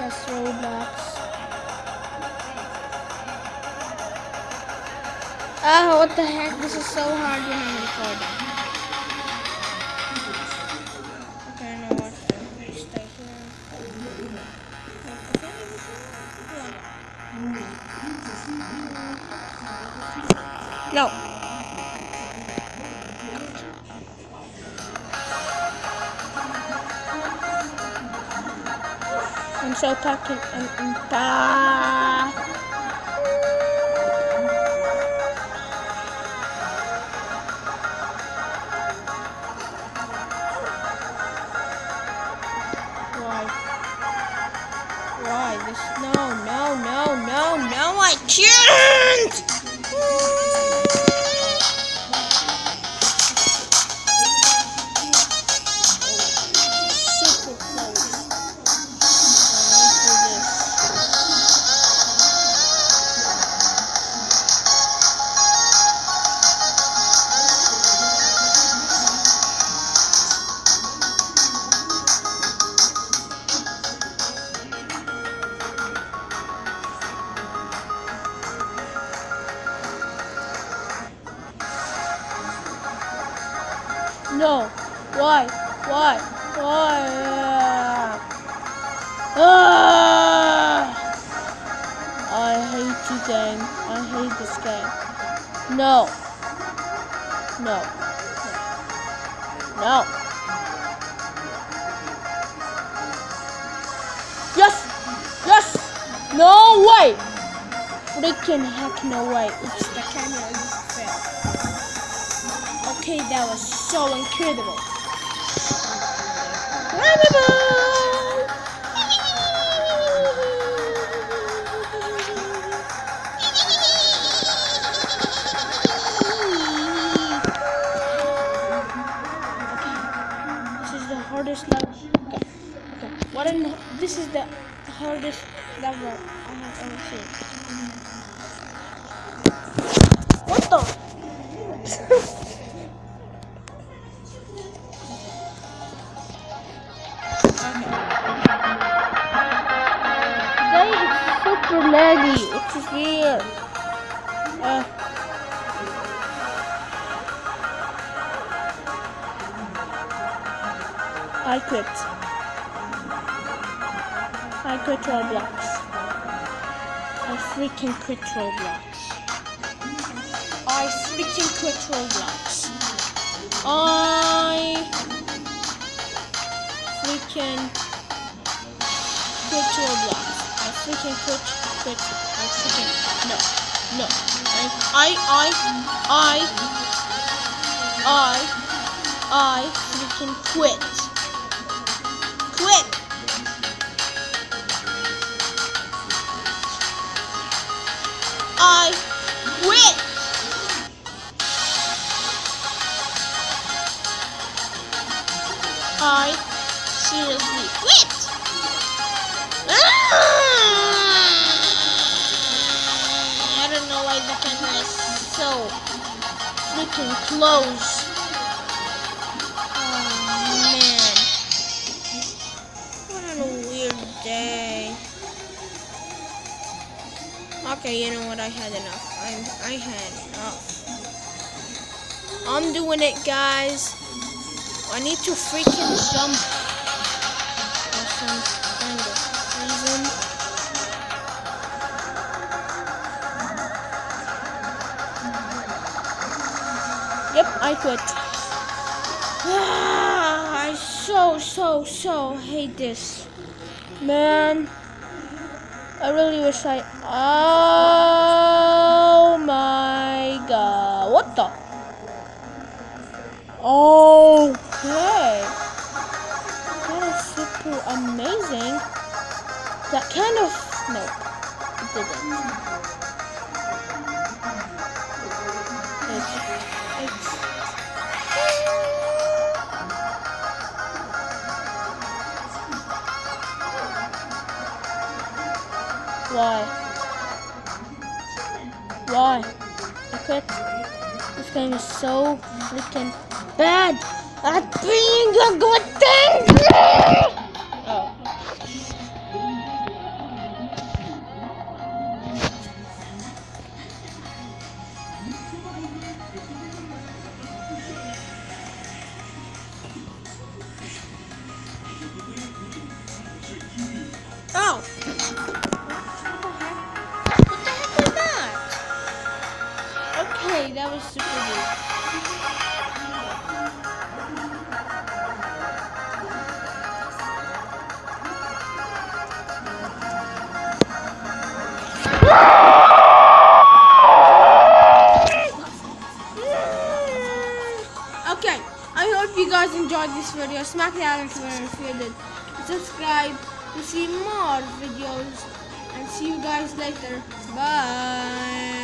has Roblox. Ah, what the heck? This is so hard when I'm recording. Okay, I know what to stay here. No. I'm so talking and Why this? No, I can't! Super close. No. Why? I hate you, game. I hate this game. No. Yes! No way! Freaking heck no way. It's the camera is failed. Okay, that was so incredible. This is the hardest level. Okay. This is the hardest level I have ever seen. What the? Today it's super laggy. It's weird. I quit Roblox. I freaking quit Roblox. I freaking quit Roblox. I freaking quit Roblox. I freaking quit. No. I freaking quit. I quit. I seriously quit. I don't know why the camera is so freaking close. Oh man. What a weird day. Okay, you know what? I had enough. I had enough. I'm doing it, guys. I need to freaking jump for some kind of reason. Yep, I quit. I so hate this. Man, I really wish oh my god. What the? Okay. That is super amazing. That kind of... No, it didn't. Why? I quit. This game is so freaking bad at being a good thing. Oh. Oh! What the heck was that? Okay, that was super good. Okay, I hope you guys enjoyed this video. Smack that like button if you did. Subscribe to see more videos. And see you guys later. Bye.